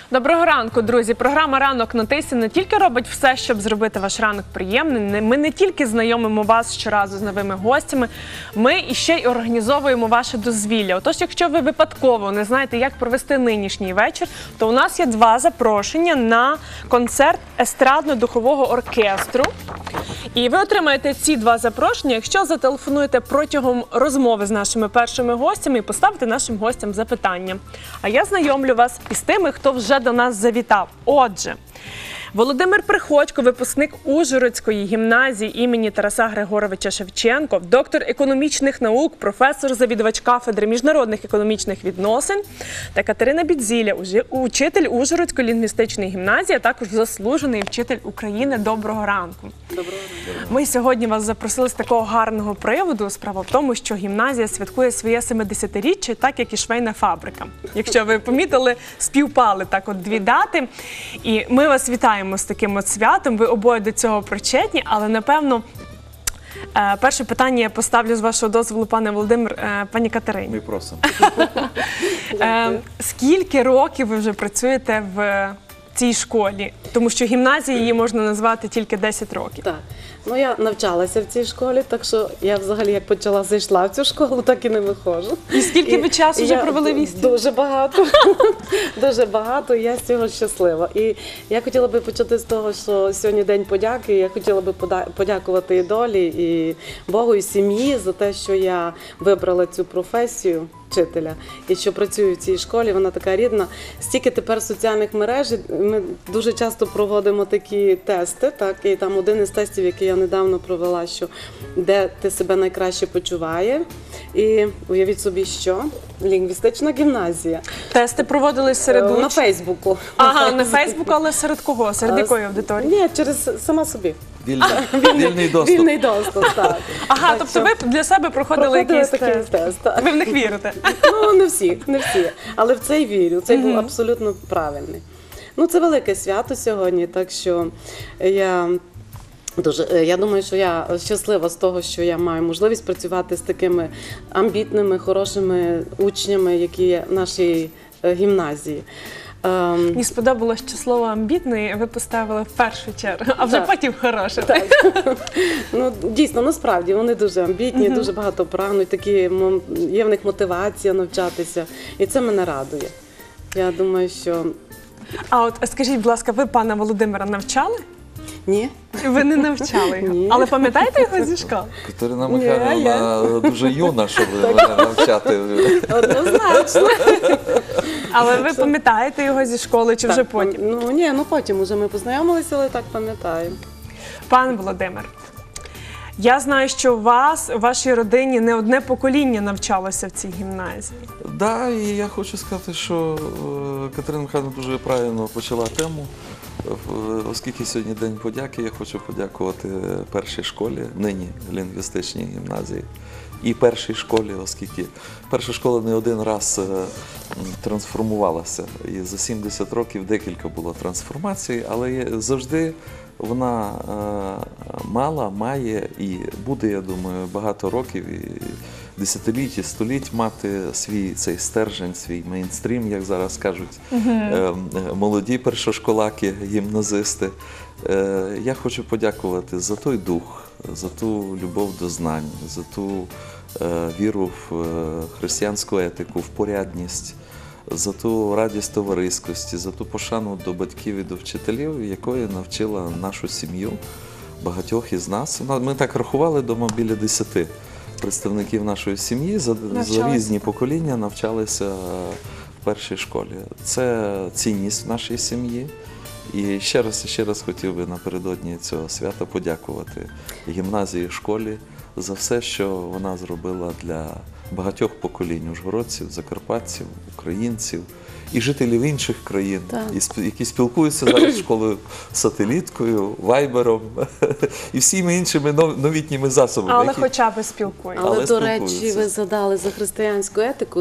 Доброго ранку, друзі. Програма «Ранок на Тисі» не тільки робить все, щоб зробити ваш ранок приємним. Ми не тільки знайомимо вас щоразу з новими гостями, ми іще й організовуємо ваше дозвілля. Отож, якщо ви випадково не знаєте, як провести нинішній вечір, то у нас є два запрошення на концерт естрадно-духового оркестру. І ви отримаєте ці два запрошення, якщо зателефонуєте протягом розмови з нашими першими гостями і поставите нашим гостям запитання. А я знайомлю вас із тими, хто вже до нас завітав. Отже, Володимир Приходько, випускник Ужгородської гімназії імені Тараса Григоровича Шевченка, доктор економічних наук, професор-завідувач кафедри міжнародних економічних відносин, та Катерина Бідзіля, учитель Ужгородської лінгвістичної гімназії, а також заслужений вчитель України. Доброго ранку. Доброго ранку. Ми сьогодні вас запросили з такого гарного приводу. Справа в тому, що гімназія святкує своє 70-річчя, так як і швейна фабрика. Якщо ви помітили, співпали так от дві дати. І ми вас вітаємо з таким от святом, ви обоє до цього причетні, але, напевно, перше питання я поставлю з вашого дозволу, пане Володимир, пані Катерині. Ми просимо. Скільки років ви вже працюєте в цій школі? Тому що гімназії її можна назвати тільки 10 років. Так. Ну, я навчалася в цій школі, так що я взагалі як почала зайшла в цю школу, так і не виходжу. І скільки ви часу вже провели в Істі? Дуже багато. Дуже багато, і я з цього щаслива. І я хотіла би почати з того, що сьогодні День подяки. Я хотіла би подякувати і долі, і Богу, і сім'ї за те, що я вибрала цю професію вчителя і що працюю в цій школі, вона така рідна. Стільки тепер соціальних мереж, ми дуже часто проводимо такі тести, так, і там один із тестів, який я недавно провела, що де ти себе найкраще почуває. І уявіть собі, що лінгвістична гімназія. Тести проводились серед учнів? На Фейсбуку. Ага, на Фейсбуку, але серед кого? Серед якої аудиторії? Ні, через сама собі. Вільний доступ. Вільний доступ, так. Ага, тобто ви для себе проходили якийсь тест. так. Ви в них вірите? Ну, не всі. Але в цей вірю. Цей був абсолютно правильний. Ну, це велике свято сьогодні, так що я думаю, що я щаслива з того, що я маю можливість працювати з такими амбітними, хорошими учнями, які є в нашій гімназії. Мені сподобалось, що слово «амбітний» ви поставили в першу чергу, а вже потім «хороше». Так. Ну, дійсно, насправді, вони дуже амбітні, дуже багато прагнуть, є в них мотивація навчатися, і це мене радує. Я думаю, що... А от скажіть, будь ласка, ви пана Володимира навчали? Ні. Ви не навчали його? Ні. Але пам'ятаєте його зі школи? Катерина Михайлівна дуже юна, щоб мене навчати. Однозначно. Але ви пам'ятаєте його зі школи чи вже потім? Ну, ні, потім вже ми познайомилися, але так пам'ятаю. Пан Володимир, я знаю, що у вашій родині не одне покоління навчалося в цій гімназії. Так, і я хочу сказати, що Катерина Михайлівна дуже правильно почала тему. Оскільки сьогодні День подяки, я хочу подякувати першій школі, нині лінгвістичній гімназії, і першій школі, оскільки перша школа не один раз трансформувалася. І за 70 років декілька було трансформацій, але завжди вона має і буде, я думаю, багато років, і десятиліть, і століть мати свій цей стержень, свій мейнстрім, як зараз кажуть молоді першошколаки, гімназисти. Я хочу подякувати за той дух, за ту любов до знань, за ту віру в християнську етику, в порядність, за ту радість товариськості, за ту пошану до батьків і до вчителів, якої навчила нашу сім'ю, багатьох із нас. Ми так рахували дома біля 10 представників нашої сім'ї за різні покоління навчалися в першій школі. Це цінність в нашій сім'ї. І ще раз хотів би напередодні цього свята подякувати гімназії, школі за все, що вона зробила для багатьох поколінь ужгородців, закарпатців, українців і жителів інших країн, які спілкуються зараз з школою-сателіткою, вайбером і всіми іншими новітніми засобами. Але хоча б спілкуються. Але, до речі, ви згадали за християнську етику,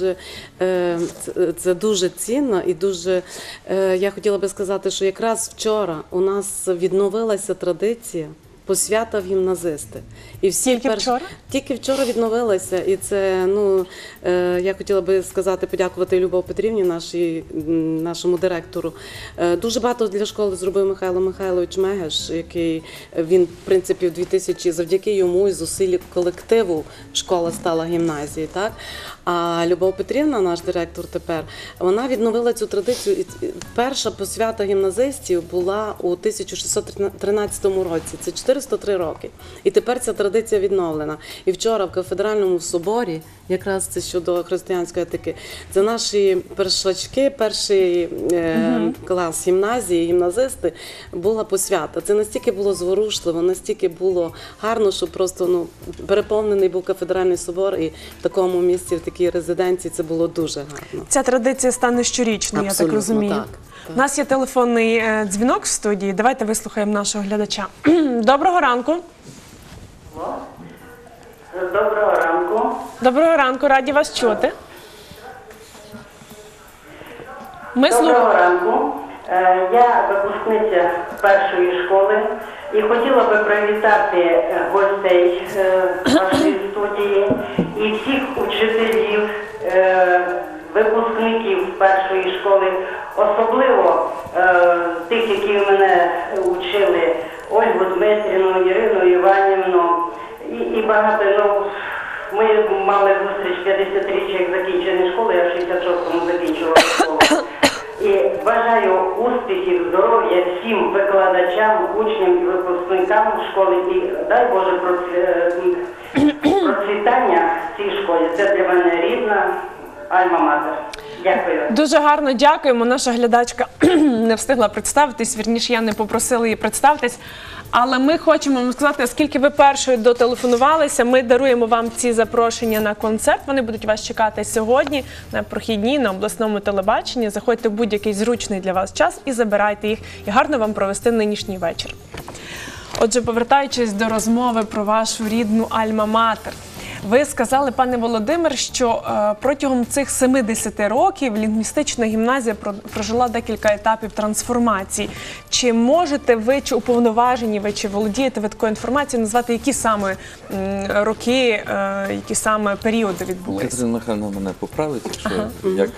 це дуже цінно і дуже, я хотіла би сказати, що якраз вчора у нас відновилася традиція посвята в гімназисти. І всі Тільки вчора? Тільки вчора відновилася, і це, я хотіла би сказати, подякувати Любов Петрівні, нашому директору. Дуже багато для школи зробив Михайло Михайлович Мегеш, який, він, в принципі, завдяки йому і зусиллі колективу школа стала гімназією, так? А Любов Петрівна, наш директор тепер, вона відновила цю традицію. І перша посвята гімназистів була у 1613 році, це 403 роки. І тепер ця традиція відновлена. І вчора в кафедральному соборі, якраз це щодо християнської етики, це наші першачки, перший клас гімназії, гімназисти, була посвята. Це настільки було зворушливо, настільки було гарно, що просто переповнений був кафедральний собор, і в такому місці, в такій резиденції, це було дуже гарно. Ця традиція стане щорічною, я так розумію. Так. У нас є телефонний дзвінок в студії. Давайте вислухаємо нашого глядача. Доброго ранку. Доброго ранку. Доброго ранку, раді вас чути. Доброго ранку. Я випускниця першої школи і хотіла би привітати гостей вашої студії і всіх учителів, випускників першої школи, особливо тих, які мене учили, Ольгу Дмитрівну, Ірину Іванівну і багато. Ми мали зустріч 50-річчя, як закінчення школи, я в 66-му закінчувала школу. І бажаю успіхів, здоров'я всім викладачам, учням і випускникам школи. І дай Боже процвітання цій школі. Це для мене рідна альма-матер. Дякую. Дуже гарно дякуємо. Наша глядачка не встигла представитись, вірніше, я не попросила її представитись. Але ми хочемо вам сказати, оскільки ви першою дотелефонувалися, ми даруємо вам ці запрошення на концерт. Вони будуть вас чекати сьогодні на прохідній, на обласному телебаченні. Заходьте в будь-який зручний для вас час і забирайте їх. І гарно вам провести нинішній вечір. Отже, повертаючись до розмови про вашу рідну альма-матер. Ви сказали, пане Володимир, що протягом цих 70 років лінгвістична гімназія прожила декілька етапів трансформації. Чи можете ви, чи уповноважені ви, чи володієте ви такою інформацією, назвати, які саме роки, які саме періоди відбулися? Катерина Михайлівна мене поправить, якщо як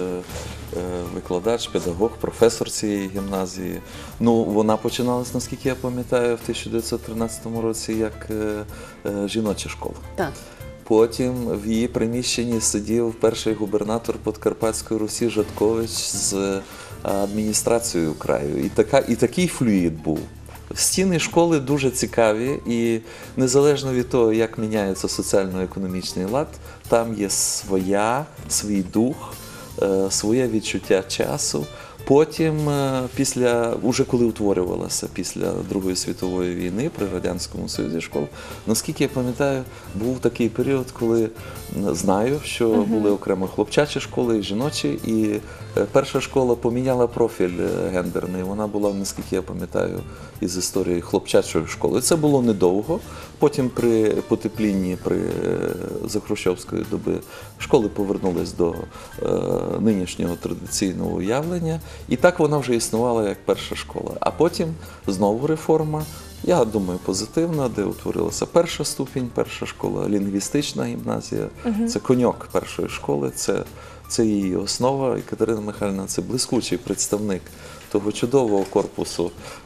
викладач, педагог, професор цієї гімназії. Вона починалась, наскільки я пам'ятаю, в 1913 році як жіноча школа. Так. Потім в її приміщенні сидів перший губернатор Подкарпатської Русі Жаткович з адміністрацією краю. І такий флюїд був. Стіни школи дуже цікаві, і незалежно від того, як міняється соціально-економічний лад, там є свій дух, своє відчуття часу. Потім, уже коли утворювалася після Другої світової війни при Радянському Союзі школа, наскільки я пам'ятаю, був такий період, коли знаю, що були окремо хлопчачі школи і жіночі, і перша школа поміняла профіль гендерний. Вона була, наскільки я пам'ятаю, із історії хлопчачої школи. Це було недовго. Потім при потеплінні, за хрущовської доби, школи повернулись до нинішнього традиційного уявлення. І так вона вже існувала як перша школа. А потім знову реформа, я думаю, позитивна, де утворилася перша ступінь, перша школа, лінгвістична гімназія. Це коньок першої школи, це її основа. І Катерина Михайлівна – це блискучий представник того чудового корпусу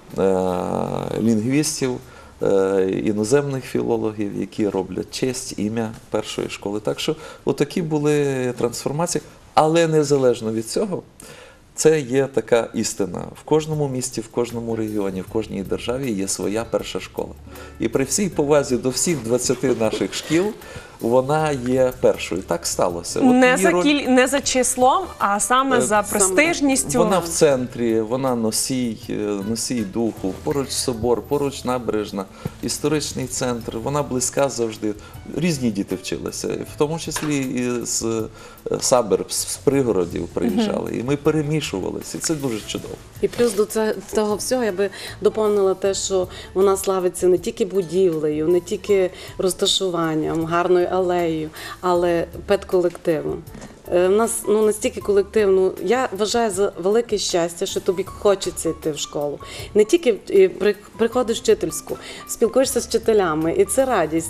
лінгвістів, іноземних філологів, які роблять честь, ім'я першої школи. Так що отакі були трансформації, але незалежно від цього, це є така істина. В кожному місті, в кожному регіоні, в кожній державі є своя перша школа. І при всій повазі до всіх 20 наших шкіл, вона є першою. Так сталося. Не за числом, а саме за престижністю. Вона в центрі, вона носій духу, поруч собор, поруч набережна, історичний центр, вона близька завжди. Різні діти вчилися, в тому числі і з саберб, з пригородів приїжджали. І ми перемішувалися, і це дуже чудово. І плюс до цього всього я би доповнила те, що вона славиться не тільки будівлею, не тільки розташуванням, гарною алеєю, але педколективом. У нас настільки колективно. Я вважаю за велике щастя, що тобі хочеться йти в школу. Не тільки приходиш в вчительську, спілкуєшся з вчителями, і це радість.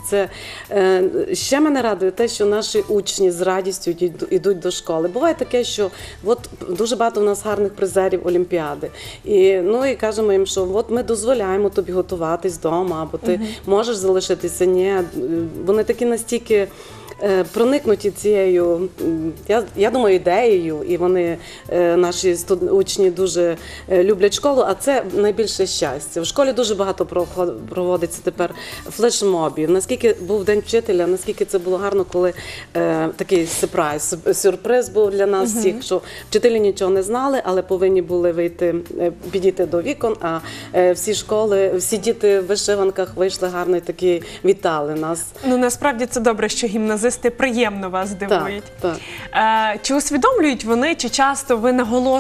Ще мене радує те, що наші учні з радістю йдуть до школи. Буває таке, що дуже багато в нас гарних призерів Олімпіади. І кажемо їм, що ми дозволяємо тобі готуватись вдома, або ти можеш залишитися. Ні, вони такі настільки проникнуті цією, я думаю, ідеєю, і вони, наші учні, дуже люблять школу, а це найбільше щастя. В школі дуже багато проводиться тепер флешмобів. Наскільки був День вчителя, наскільки це було гарно, коли такий сюрприз був для нас всіх, що вчителі нічого не знали, але повинні були підійти до вікон, а всі школи, всі діти в вишиванках вийшли гарно і такі вітали нас. Насправді це добре, що гімназисти приємно вас дивують. Так. Чи усвідомлюють вони, чи часто ви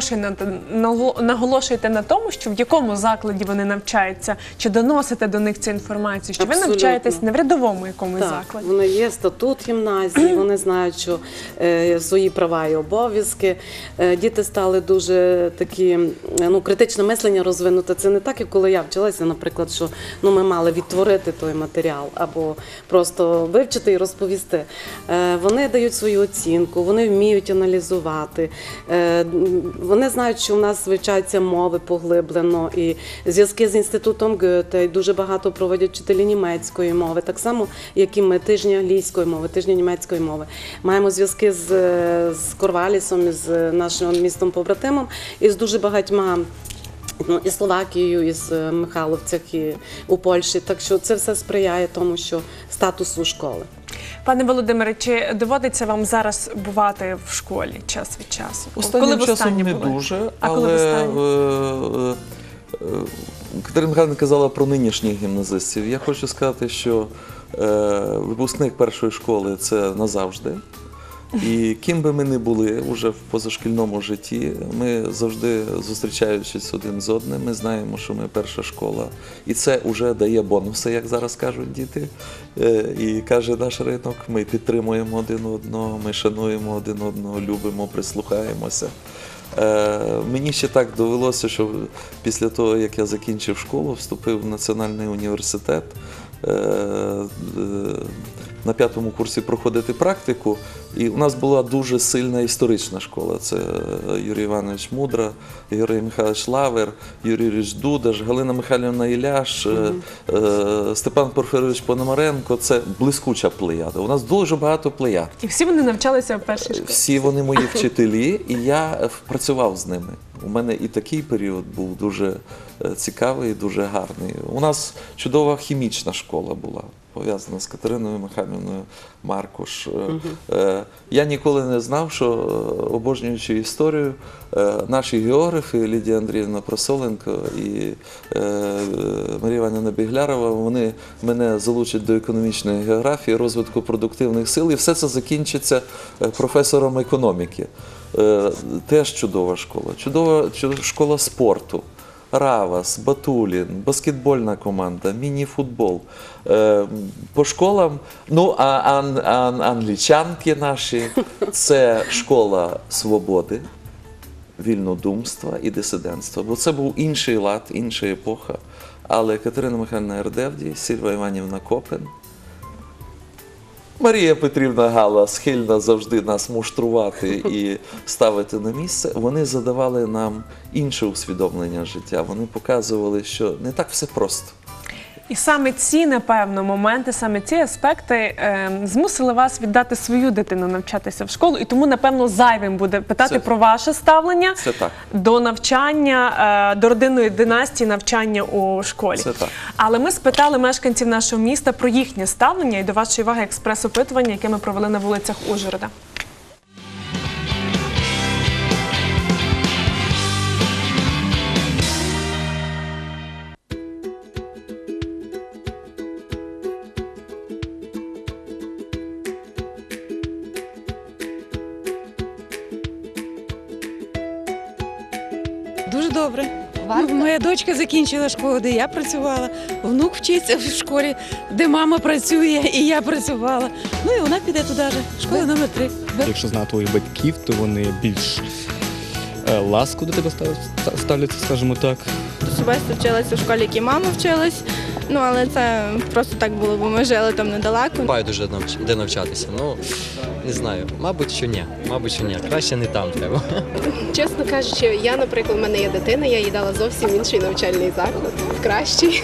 наголошуєте на тому, що в якому закладі вони навчаються, чи доносите до них цю інформацію, що ви навчаєтесь не в рядовому якомусь закладі? Вони є статут гімназії, вони знають, що свої права і обов'язки. Діти стали дуже такі, критичне мислення розвинуте. Це не так, як коли я вчилася, наприклад, що ми мали відтворити той матеріал або просто вивчити і розповісти. Вони дають свою оцінку, вони вміють аналізувати, вони знають, що у нас вивчаються мови поглиблено, і зв'язки з інститутом Гете, і дуже багато проводять вчителі німецької мови, так само, як і ми, тижні англійської мови, тижні німецької мови. Маємо зв'язки з Корвалісом, з нашим містом-побратимом, і з дуже багатьма, і Словакією, і з Михайловцях, і у Польщі. Так що це все сприяє тому, що статусу школи. Пане Володимире, чи доводиться вам зараз бувати в школі час від часу? Останнім часом не дуже, але Катерина Михайлівна казала про нинішніх гімназистів. Я хочу сказати, що випускник першої школи – це назавжди. І ким би ми не були вже в позашкільному житті, ми завжди, зустрічаючись один з одним, ми знаємо, що ми перша школа. І це вже дає бонуси, як зараз кажуть діти. І каже наш ринок, ми підтримуємо один одного, ми шануємо один одного, любимо, прислухаємося. Мені ще так довелося, що після того, як я закінчив школу, вступив в Національний університет, на 5-му курсі проходити практику, і у нас була дуже сильна історична школа. Це Юрій Іванович Мудра, Георгій Михайлович Лавер, Юрій Юрійович Дудаш, Галина Михайлівна Іляш, Степан Порфирович Пономаренко. Це блискуча плеяда. У нас дуже багато плеяд. І всі вони навчалися в першій школі? Всі вони мої вчителі, і я працював з ними. У мене і такий період був дуже цікавий, дуже гарний. У нас чудова хімічна школа була, пов'язана з Катериною Михайлівною Маркуш. Я ніколи не знав, що, обожнюючи історію, наші географи Лідія Андріївна Просоленко і Марія Іванівна Біглярова, вони мене залучать до економічної географії, розвитку продуктивних сил, і все це закінчиться професором економіки. Теж чудова школа. Чудова школа спорту. Равас, Батулін, баскетбольна команда, міні-футбол. По школам, англічанки наші, це школа свободи, вільнодумства і дисидентства. Бо це був інший лад, інша епоха. Але Катерина Михайлівна Ердевдій, Сільва Іванівна Копен, Марія Петрівна Гала, схильна завжди нас муштрувати і ставити на місце, вони задавали нам інше усвідомлення життя. Вони показували, що не так все просто. І саме ці, напевно, моменти, саме ці аспекти змусили вас віддати свою дитину навчатися в школу, і тому, напевно, зайвим буде питати про ваше ставлення до навчання, до родинної династії, навчання у школі. Це так. Але ми спитали мешканців нашого міста про їхнє ставлення, і до вашої уваги експрес-опитування, яке ми провели на вулицях Ужгорода. Дуже добре. Моя дочка закінчила школу, де я працювала, внук вчиться в школі, де мама працює, і я працювала. Ну і вона піде туди ж, школа номер 3. Якщо знати твоїх батьків, то вони більш ласку до тебе ставляться, скажімо так. Особисто вчилася в школі, як і мама вчилась. Ну, але це просто так було, бо ми жили там недалеко. Байдуже де навчатися. Ну, не знаю. Мабуть, що ні. Мабуть, що ні. Краще не там треба. Чесно кажучи, я, наприклад, в мене є дитина, я їй дала зовсім інший навчальний заклад, кращий.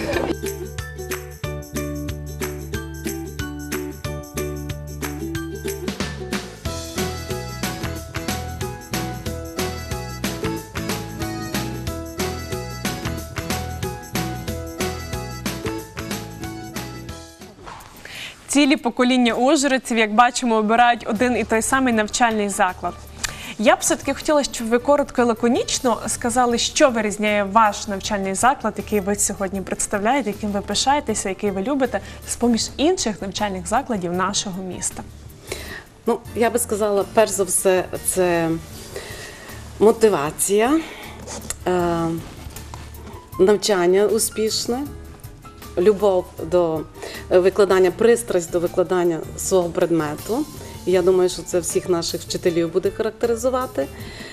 Цілі покоління ужгородців, як бачимо, обирають один і той самий навчальний заклад. Я б все-таки хотіла, щоб ви коротко і лаконічно сказали, що вирізняє ваш навчальний заклад, який ви сьогодні представляєте, яким ви пишаєтеся, який ви любите, з-поміж інших навчальних закладів нашого міста. Ну, я би сказала, перш за все, це мотивація, навчання успішне, любов до викладання, пристрасть до викладання свого предмету. І я думаю, що це всіх наших вчителів буде характеризувати.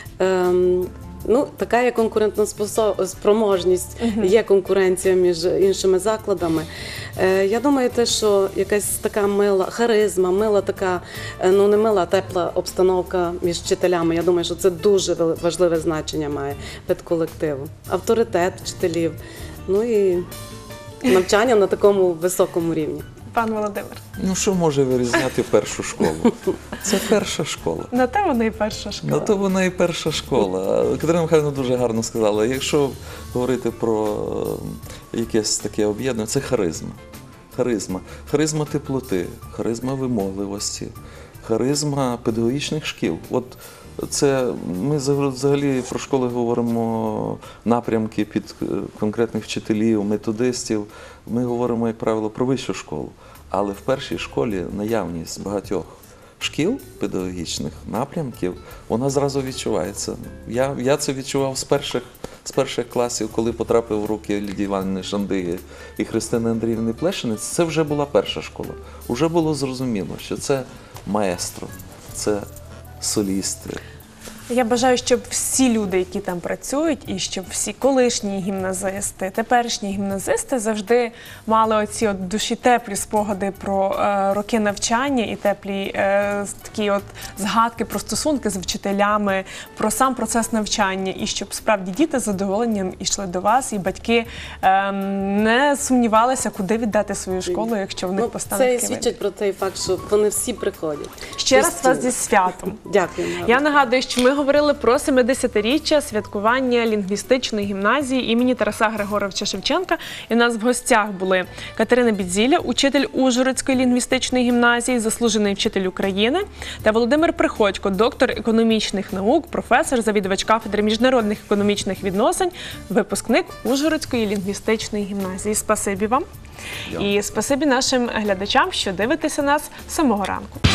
Ну, така є конкурентна спроможність, є конкуренція між іншими закладами. Я думаю, те, що якась така мила харизма, мила така, ну не мила, а тепла обстановка між вчителями. Я думаю, що це дуже важливе значення має педколективу. Авторитет вчителів, ну і навчання на такому високому рівні. Пан Володимир. Ну, що може вирізняти першу школу? Це перша школа. На те вона і перша школа. На то вона і перша школа. Катерина Михайлівна дуже гарно сказала, якщо говорити про якесь таке об'єднання, це харизма. Харизма. Харизма теплоти, харизма вимогливості, харизма педагогічних шкіл. От це ми взагалі про школи говоримо напрямки під конкретних вчителів, методистів. Ми говоримо, як правило, про вищу школу. Але в першій школі наявність багатьох шкіл педагогічних напрямків, вона зразу відчувається. Я це відчував з перших класів, коли потрапив в руки Лідії Іванівни Шандиги і Христини Андріївни Плешинець. Це вже була перша школа. Уже було зрозуміло, що це маестро, це солісти. Я бажаю, щоб всі люди, які там працюють, і щоб всі колишні гімназисти, теперішні гімназисти завжди мали оці от душі теплі спогади про роки навчання і теплі такі от згадки про стосунки з вчителями, про сам процес навчання, і щоб справді діти з задоволенням йшли до вас, і батьки не сумнівалися, куди віддати свою школу, якщо в них постане Це і такий вибір. свідчить про той факт, що вони всі приходять. Ще раз вас зі святом. Дякую. Я нагадую, що ми говорили про 70-річчя святкування лінгвістичної гімназії імені Тараса Григоровича Шевченка. І у нас в гостях були Катерина Бідзіля, учитель Ужгородської лінгвістичної гімназії, заслужений вчитель України, та Володимир Приходько, доктор економічних наук, професор, завідувач кафедри міжнародних економічних відносин, випускник Ужгородської лінгвістичної гімназії. Спасибі вам. І спасибі нашим глядачам, що дивитеся нас з самого ранку.